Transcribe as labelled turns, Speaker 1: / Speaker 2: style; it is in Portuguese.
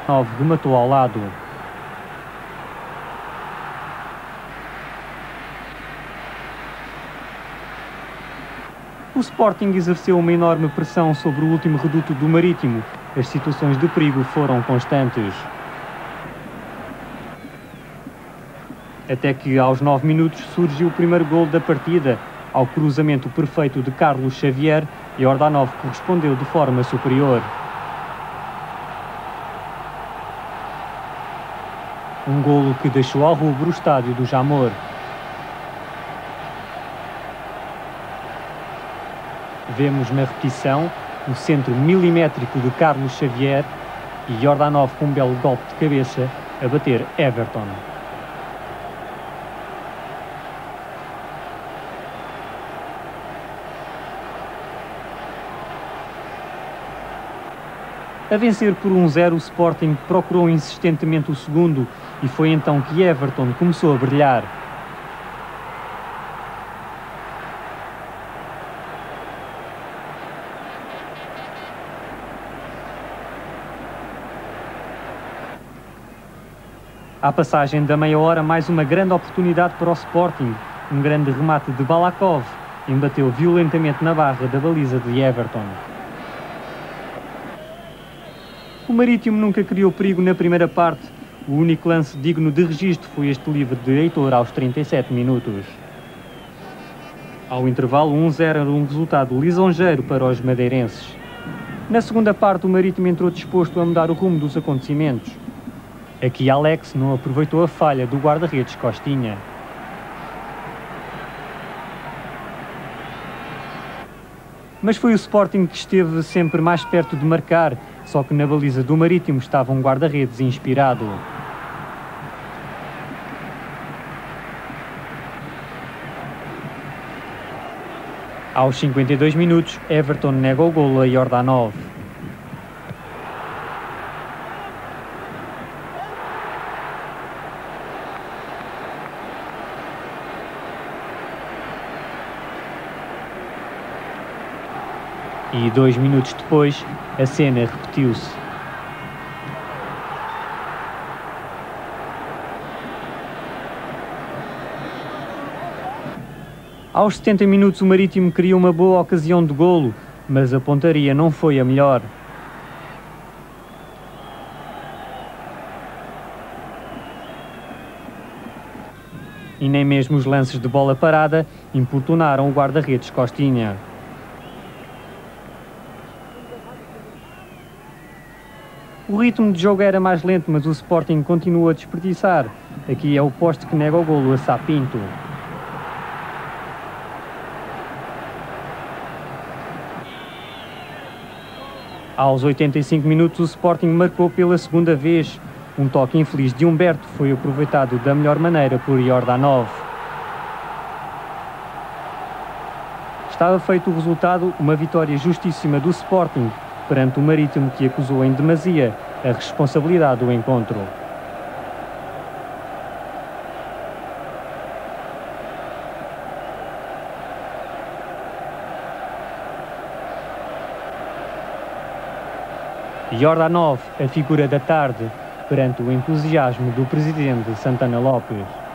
Speaker 1: 9 rematou ao lado. O Sporting exerceu uma enorme pressão sobre o último reduto do Marítimo. As situações de perigo foram constantes. Até que aos 9 minutos surgiu o primeiro golo da partida. Ao cruzamento perfeito de Carlos Xavier, Yordanov correspondeu de forma superior. Um golo que deixou ao rubro o estádio do Jamor. Vemos na repetição o centro milimétrico de Carlos Xavier e Yordanov com um belo golpe de cabeça a bater Everton. A vencer por 1-0, o Sporting procurou insistentemente o segundo e foi então que Everton começou a brilhar. À passagem da meia hora, mais uma grande oportunidade para o Sporting. Um grande remate de Balakov embateu violentamente na barra da baliza de Everton. O Marítimo nunca criou perigo na primeira parte. O único lance digno de registro foi este livre de Heitor aos 37 minutos. Ao intervalo, 1-0 era um resultado lisonjeiro para os madeirenses. Na segunda parte, o Marítimo entrou disposto a mudar o rumo dos acontecimentos. Aqui Alex não aproveitou a falha do guarda-redes Costinha. Mas foi o Sporting que esteve sempre mais perto de marcar, só que na baliza do Marítimo estava um guarda-redes inspirado. Aos 52 minutos, Everton nega o golo a Yordanov. E 2 minutos depois, a cena repetiu-se. Aos 70 minutos, o Marítimo criou uma boa ocasião de golo, mas a pontaria não foi a melhor. E nem mesmo os lances de bola parada importunaram o guarda-redes Costinha. O ritmo de jogo era mais lento, mas o Sporting continuou a desperdiçar. Aqui é o poste que nega o golo a Sapinto. Aos 85 minutos, o Sporting marcou pela segunda vez. Um toque infeliz de Humberto foi aproveitado da melhor maneira por Yordanov. Estava feito o resultado, uma vitória justíssima do Sporting perante o Marítimo, que acusou em demasia a responsabilidade do encontro. Yordanov, a figura da tarde, perante o entusiasmo do presidente Santana Lopes.